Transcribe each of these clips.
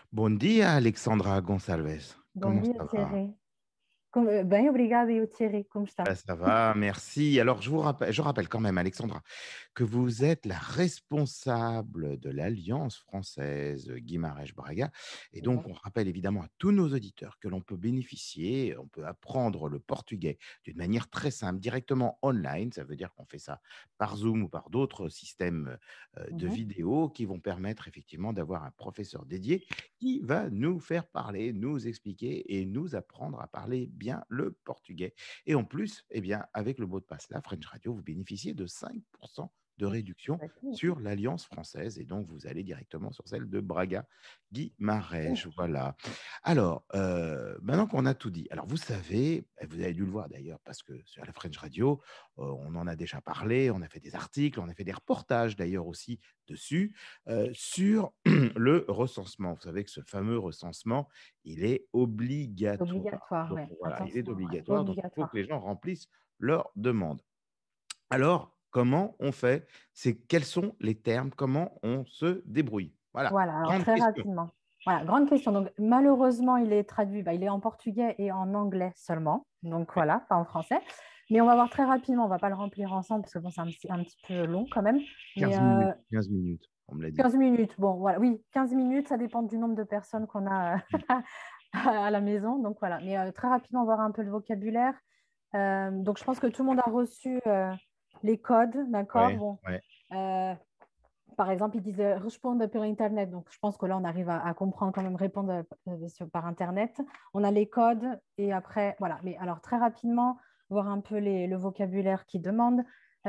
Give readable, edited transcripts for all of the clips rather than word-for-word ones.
Bom dia, Alexandra Gonçalves. Bom Comment dia, ça va? Thierry. Bem, obrigada. E o Thierry, como está? Ben, ça va, merci. Alors, je rappelle quand même, Alexandra, que vous êtes la responsable de l'Alliance française Guimarães-Braga. Et donc, on Exato. rappelle évidemment à tous nos auditeurs que l'on peut bénéficier, on peut apprendre le portugais d'une manière très simple, directement online. Ça veut dire qu'on fait ça par Zoom ou par d'autres systèmes de Uhum. vidéo qui vont permettre effectivement d'avoir un professeur dédié qui va nous faire parler, nous expliquer et nous apprendre à parler bien le portugais. Et en plus, eh bien, avec le mot de passe là, French Radio, vous bénéficiez de 5% de réduction Aqui. sur l'Alliance française. Et donc, vous allez directement sur celle de Braga Guimarães. Voilà. Alors, maintenant qu'on a tout dit, alors vous savez, et vous avez dû le voir d'ailleurs, parce que sur la French Radio, on en a déjà parlé, on a fait des articles, on a fait des reportages d'ailleurs aussi dessus, sur le recensement. Vous savez que ce fameux recensement, il est obligatoire. Obrigatório, Donc é. voilà, il est Atenção, é obligatoire, donc il faut que obrigatório. les gens remplissent leur demande. Alors, comment on fait? C'est quels sont les termes? Comment on se débrouille? Voilà, Voilà, alors grande très question. rapidement. Voilà, grande question. Donc, malheureusement, il est traduit, il est en portugais et en anglais seulement. Donc, Ouais, voilà, pas en français. Mais on va voir très rapidement. On ne va pas le remplir ensemble parce que bon, c'est un petit peu long quand même. Mais 15 minutes, 15 minutes, on me l'a dit. 15 minutes, bon, voilà, oui, 15 minutes, ça dépend du nombre de personnes qu'on a à la maison. Donc, voilà. Mais très rapidement, on va voir un peu le vocabulaire. Donc, je pense que tout le monde a reçu les codes, d'accord? Ouais, Bon, ouais. euh, par exemple, ils disent répondre par Internet. Donc, je pense que là, on arrive à comprendre quand même répondre par Internet. On a les codes et après, voilà. Mais alors, très rapidement, voir un peu le vocabulaire qu'ils demandent.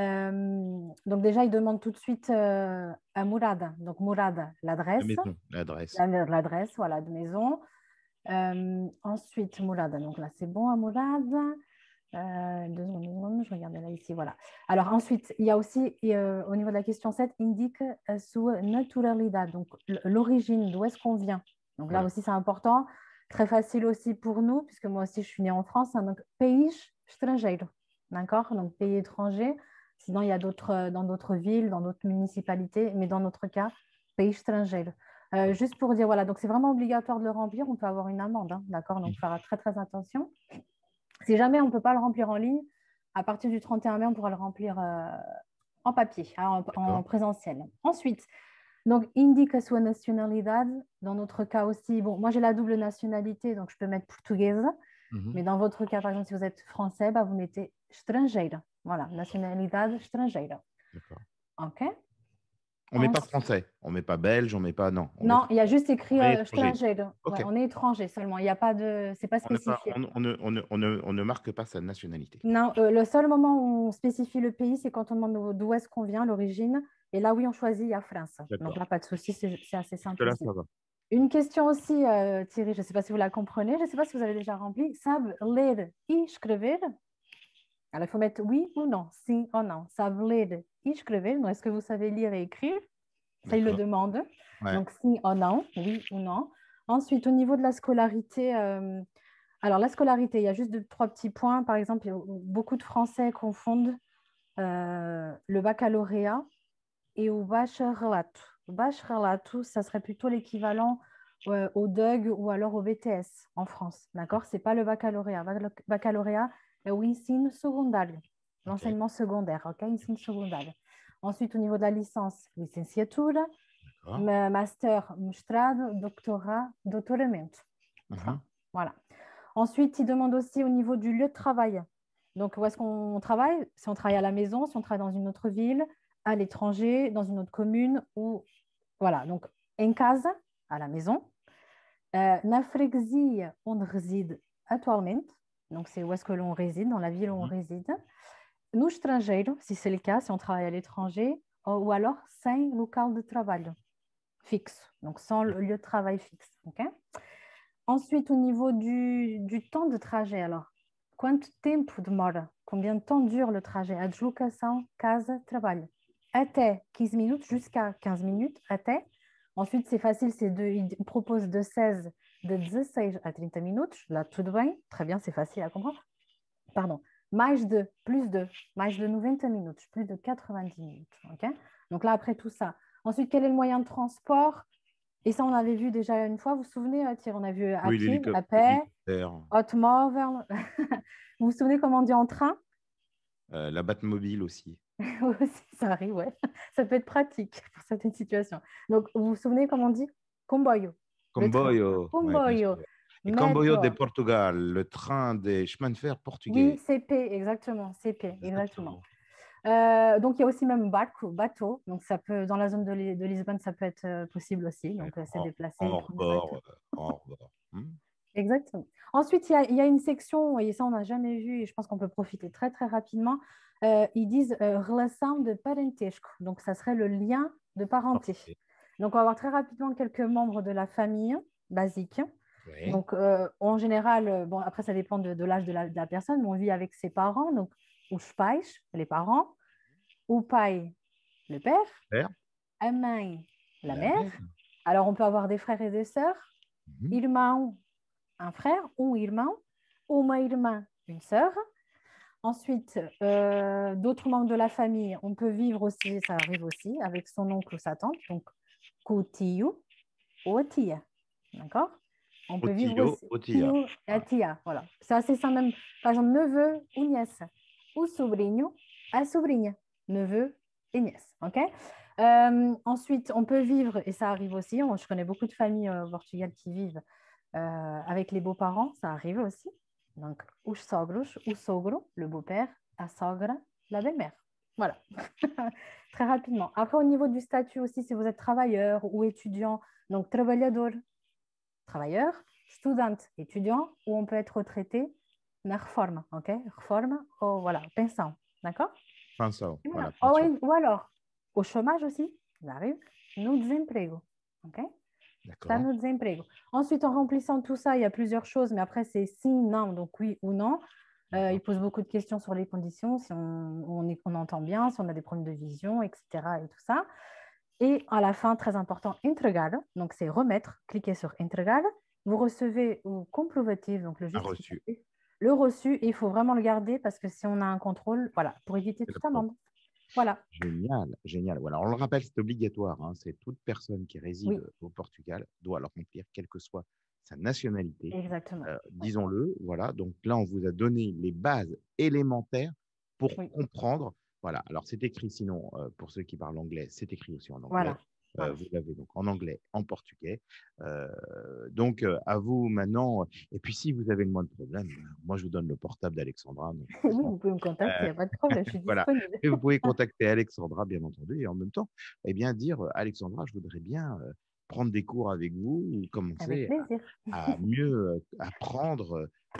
Donc, déjà, ils demandent tout de suite à Mourad. Donc, Mourad, La l'adresse, maison, l'adresse. l'adresse, voilà, de maison. Ensuite, Mourad. Donc là, c'est bon à Mourad. 2 secondes, je regardais là ici, voilà. Alors ensuite, il y a aussi, au niveau de la question 7 indique sua naturalidade, donc l'origine, d'où est-ce qu'on vient. Donc là Voilà. aussi, c'est important. Très facile aussi pour nous, puisque moi aussi, je suis née en France, hein, donc pays estrangeiro, d'accord? Donc pays étranger. Sinon, il y a d'autres, dans d'autres villes, dans d'autres municipalités, mais dans notre cas, pays estrangeiro. Juste pour dire, voilà, donc c'est vraiment obligatoire de le remplir, on peut avoir une amende, hein, d'accord? Donc, il faudra très, très attention. Si jamais on ne peut pas le remplir en ligne, à partir du 31 mai, on pourra le remplir en papier, hein, en D'accord. présentiel. Ensuite, donc, indique sua nacionalidade. Dans notre cas aussi, bon, moi j'ai la double nationalité, donc je peux mettre portugaise. Mhm. Mais dans votre cas, par exemple, si vous êtes français, bah, vous mettez estrangeira. Voilà, nationalidade estrangeira. D'accord. OK? On met pas Ensuite, français, on met pas belge, on met pas. Non, on met non, il y a français. juste On écrit est étranger. estrangeiro. Ouais, OK. on est étranger seulement. Il n'y a pas de. C'est pas On, n'a pas, spécifié. on ne marque pas sa nationalité. Non, le seul moment où on spécifie le pays, c'est quand on demande d'où est-ce qu'on vient, l'origine. Et là, oui, on choisit, il y a France. Donc D'accord. là, pas de souci, c'est assez simple Jusque-là, aussi. ça va. Une question aussi, Thierry, je ne sais pas si vous la comprenez, je ne sais pas si vous avez déjà rempli. Sabe ler e escrever? Alors, il faut mettre oui ou non, sim ou non. Sabe ler e escrever? Donc, est-ce que vous savez lire et écrire? Ça, il le D'accord. demande. Ouais. Donc, sim ou non, oui ou non. Ensuite, au niveau de la scolarité, alors la scolarité, il y a juste deux, trois petits points. Par exemple, beaucoup de Français confondent le baccalauréat et au bacharelato. Le bacharelato, ça serait plutôt l'équivalent au DUG ou alors au BTS en France. D'accord? C'est pas le baccalauréat. Baccalauréat est o ensino secundário, OK. l'enseignement secondaire. OK? Ensino secundário. Ensuite, au niveau de la licence, licenciatura, D'accord. master, mestrado, doctorat, doutoramento. Ça, Mhm. voilà. Ensuite, il demande aussi au niveau du lieu de travail. Donc, où est-ce qu'on travaille? Si on travaille à la maison, si on travaille dans une autre ville, à l'étranger, dans une autre commune, ou voilà. Donc, en casa, à la maison. Na freguesia onde réside atualmente. Donc, c'est où est-ce que l'on réside, dans la ville où on Mhm. réside. No estrangeiro, si c'est le cas, si on travaille à l'étranger, ou alors sem local de travail fixe. Donc, sans le lieu de travail fixe. OK? Ensuite, au niveau du temps de trajet, alors, quanto tempo demora? Combien de temps dure le trajet? A deslocação, casa, trabalho. Até 15 minutes, jusqu'à 15 minutes, até. Ensuite, c'est facile, il propose de 16, de 16 à 30 minutes. Là, tout de bien, très bien, c'est facile à comprendre. Pardon. Mais de 90 minutes, plus de 90 minutes. OK? Donc là, après tout ça. Ensuite, quel est le moyen de transport? Et ça, on avait vu déjà une fois, vous vous souvenez, Thierry, on a vu à Oui, pied, à pé, l'hélicoptère, automobile. Vous vous souvenez comment on dit en train? la Batmobile aussi. Aussi, ça arrive, ouais. Ça peut être pratique pour certaines situations. Donc, vous vous souvenez comment on dit? Comboio, le train. Comboio, ouais, bien Comboio, sûr. Et Comboio de métro. Portugal, le train des chemins de fer Oui, portugais. CP, exactement, CP, exactement. Exactement. Donc, il y a aussi même bateau. Donc, ça peut, dans la zone de Lisbonne, ça peut être possible aussi. Ouais, Donc, c'est déplacé, en prendre le bateau. hors-bord. En hors-bord. Exactement. Ensuite, il y a une section, et ça, on n'a jamais vu, et je pense qu'on peut profiter très, très rapidement. Ils disent relação de parentesco. Donc, ça serait le lien de parenté. Parfait. Donc, on va avoir très rapidement quelques membres de la famille basique. Oui. Donc, en général, bon, après, ça dépend de l'âge de la personne, mais on vit avec ses parents. Donc, os pais, les parents, o pai, le père, Père, a mãe, la la mère. mère. Alors, on peut avoir des frères et des sœurs, Mhm. irmão, un frère, irmão, uma irmã, une sœur. Ensuite, d'autres membres de la famille, on peut vivre aussi, ça arrive aussi, avec son oncle ou sa tante, donc com o tio ou a tia. D'accord? On peut vivre Otio, aussi Otia. tio et a Voilà. tia. Voilà. C'est assez simple même. Par exemple, neveu ou nièce. Ou sobrinho, a sobrinha. Neveu et nièce. OK? Ensuite, on peut vivre, et ça arrive aussi, je connais beaucoup de familles au Portugal qui vivent avec les beaux-parents, ça arrive aussi. Donc, os sogros, o sogro, le beau-père, a sogra, la belle-mère. Voilà, très rapidement. Après, au niveau du statut aussi, si vous êtes travailleur ou étudiant, donc trabalhador, travailleur, student, étudiant, ou on peut être retraité, na reforma, ok? Reforma, oh, voilà, pensão, d'accord? Pensão, Et voilà, voilà. pension. Ou alors, au chômage aussi, ça arrive, no desemprego, ok? Ça, D'accord. no desemprego. Ensuite, en remplissant tout ça, il y a plusieurs choses, mais après, c'est si, non, donc oui ou non. Il D'accord. pose beaucoup de questions sur les conditions, si on entend bien, si on a des problèmes de vision, etc. et tout ça. Et à la fin, très important, entregar, donc c'est remettre, cliquez sur entregar. Vous recevez au comprovatif, donc le Un reçu. justificatif, le reçu, et il faut vraiment le garder parce que si on a un contrôle, voilà, pour éviter C'est la toute preuve. amende. Voilà, Génial, génial. Voilà, on le rappelle, c'est obligatoire, hein. C'est toute personne qui réside oui, au Portugal doit le remplir, quelle que soit sa nationalité. exactement. Oui, Disons-le, voilà. Donc là, on vous a donné les bases élémentaires pour oui, comprendre. Voilà. Alors, c'est écrit, sinon, pour ceux qui parlent anglais, c'est écrit aussi en anglais. voilà, voilà. Vous l'avez donc en anglais, en portugais. Donc, à vous maintenant. Et puis, si vous avez le moindre problème, moi, je vous donne le portable d'Alexandra. Donc, Oui, vous pouvez me contacter, il euh, n'y a pas de problème, je suis voilà. disponible. Et vous pouvez contacter Alexandra, bien entendu, et en même temps, eh bien, dire Alexandra, je voudrais bien prendre des cours avec vous ou Avec commencer plaisir. à mieux apprendre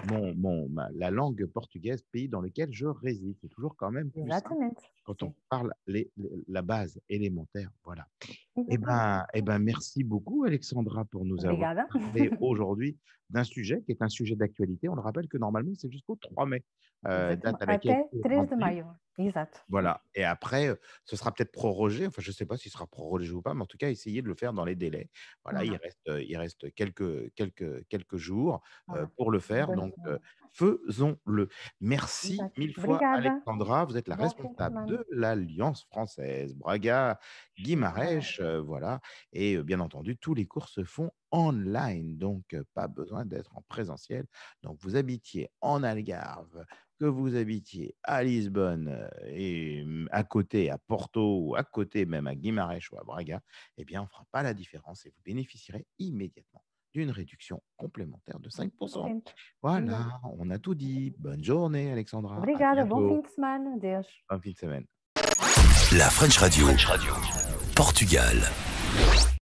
la langue portugaise, pays dans lequel je réside. C'est toujours quand même plus simple Exatamente. quand on Sim, parle la base élémentaire. Voilà. exatamente. Merci beaucoup, Alexandra, pour nous avoir Obrigada. parlé aujourd'hui d'un sujet qui est un sujet d'actualité. On le rappelle que normalement, c'est jusqu'au 3 mai, Exactement. date à laquelle Até il faut 3 de remplir. maio. Exato. Voilà. Et après, ce sera peut-être prorogé. Enfin, je ne sais pas s'il sera prorogé ou pas, mais en tout cas, essayez de le faire dans les délais. Voilà, Voilà. il reste quelques jours Voilà. pour le faire. Bonne Donc, semaine. faisons-le. Merci Exato. mille fois, Obrigada. Alexandra. Vous êtes la Bom fim de responsable semana. de l'Alliance française Braga Exatamente. Guimarães. Voilà. Et bien entendu, tous les cours se font online. Donc, pas besoin d'être en présentiel. Donc, vous habitiez en Algarve, que vous habitiez à Lisbonne et à côté à Porto ou à côté même à Guimarães ou à Braga, eh bien, on ne fera pas la différence et vous bénéficierez immédiatement d'une réduction complémentaire de 5%. 100%. Exato. Voilà, on a tout dit. Bonne journée, Alexandra. À Obrigada. Bom fim bientôt. de semana. Deus. Bonne fin de semaine. La French Radio. Portugal.